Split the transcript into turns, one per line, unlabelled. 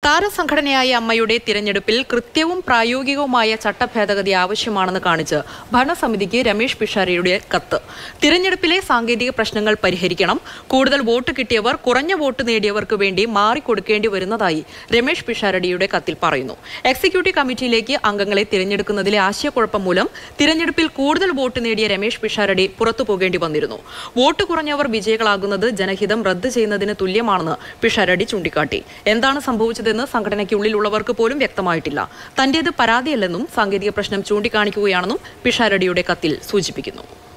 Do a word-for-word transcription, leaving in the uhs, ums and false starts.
താരസംഘടനയായ അമ്മയുടെ തിരഞ്ഞെടുപ്പിൽ കൃത്യവും പ്രായോഗികവുമായ ചട്ടഭേദഗതി ആവശ്യമാണെന്ന് കാണിച്ച് ഭരണസമിതിക്ക് രമേശ് പിഷാരടിയുടെ കത്ത്. തിരഞ്ഞെടുപ്പിലെ സാങ്കേതിക പ്രശ്നങ്ങൾ പരിഹരിക്കണം, കൂടുതൽ വോട്ട് കിട്ടിയവർ കുറഞ്ഞ വോട്ട് നേടിയവർക്ക് വേണ്ടി മാറിക്കൊടുക്കേണ്ടി വരുന്നതായി രമേശ് പിഷാരടിയുടെ കത്തിൽ പറയുന്നു. എക്സിക്യൂട്ടീവ് കമ്മിറ്റിയിലേക്ക് അംഗങ്ങളെ തിരഞ്ഞെടുക്കുന്നതിലെ ആശയക്കുഴപ്പം മൂലം തിരഞ്ഞെടുപ്പിൽ കൂടുതൽ വോട്ട് നേടിയ രമേശ് പിഷാരടി പുറത്തു പോകേണ്ടി വന്നിരുന്നു. വോട്ട് കുറഞ്ഞവർ വിജയികളാകുന്നത് ജനഹിതം റദ്ദ് ചെയ്യുന്നതിന് തുല്യമാണെന്ന് പിഷാരടി ചൂണ്ടിക്കാട്ടി. എന്താണ് സംഭവിച്ചത് െന്ന് സംഘടനയ്ക്കുള്ളിലുള്ളവർക്ക് പോലും വ്യക്തമായിട്ടില്ല. തന്റേത് പരാതിയല്ലെന്നും സാങ്കേതിക പ്രശ്നം ചൂണ്ടിക്കാണിക്കുകയാണെന്നും പിഷാരടിയുടെ കത്തിൽ സൂചിപ്പിക്കുന്നു.